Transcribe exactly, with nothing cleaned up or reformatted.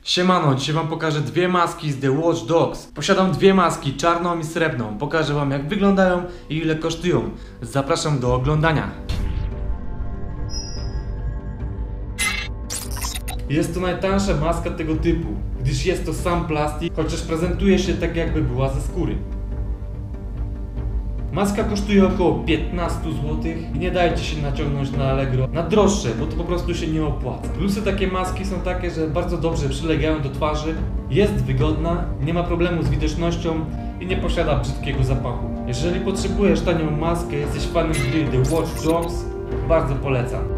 Siemano, dzisiaj wam pokażę dwie maski z The Watch Dogs. Posiadam dwie maski, czarną i srebrną. Pokażę wam, jak wyglądają i ile kosztują. Zapraszam do oglądania. Jest to najtańsza maska tego typu, gdyż jest to sam plastik, chociaż prezentuje się tak, jakby była ze skóry. Maska kosztuje około piętnaście złotych i nie dajcie się naciągnąć na Allegro na droższe, bo to po prostu się nie opłaca. Plusy takiej maski są takie, że bardzo dobrze przylegają do twarzy, jest wygodna, nie ma problemu z widocznością i nie posiada brzydkiego zapachu. Jeżeli potrzebujesz tanią maskę, jesteś fanem gry The Watch Dogs, bardzo polecam.